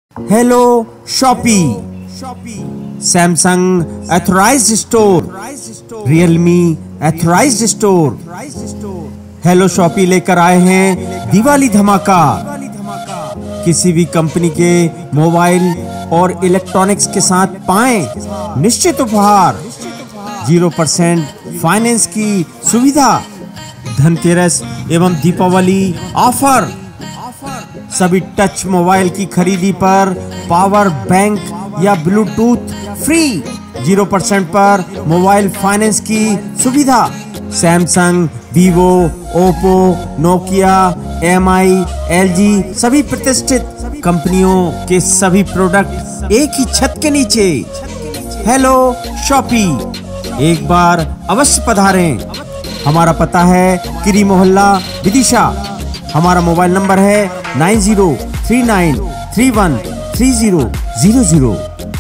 Hello shoppy, Samsung authorised store, Realme authorised store. Hello shoppy लेकर आए हैं दिवाली धमाका। किसी भी कंपनी के मोबाइल और इलेक्ट्रॉनिक्स के साथ पाएं निश्चित उपहार, 0% फाइनेंस की सुविधा, धनतेरस एवं दीपावली ऑफर। सभी टच मोबाइल की खरीदी पर पावर बैंक या ब्लूटूथ फ्री, 0% पर मोबाइल फाइनेंस की सुविधा। Samsung, Vivo, Oppo, Nokia, Mi, LG सभी प्रतिष्ठित कंपनियों के सभी प्रोडक्ट एक ही छत के नीचे। हेलो शॉपी, एक बार अवश्य पधारें। हमारा पता है किरी मोहल्ला, विदिशा। हमारा मोबाइल नंबर है 9039313000,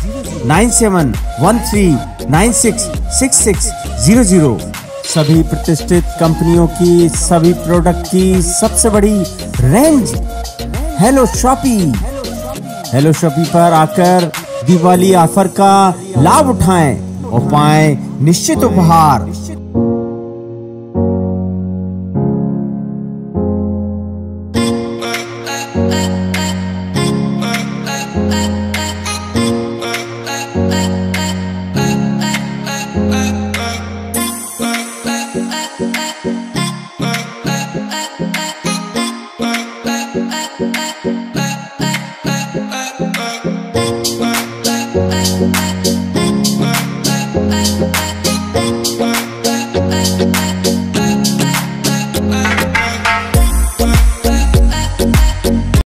9713966600। सभी प्रतिष्ठित कंपनियों की सभी प्रोडक्ट की सबसे बड़ी range. Hello shoppy, hello shoppy पर आकर दिवाली ऑफर का लाभ उठाएं और पाएं निश्चित उपहार।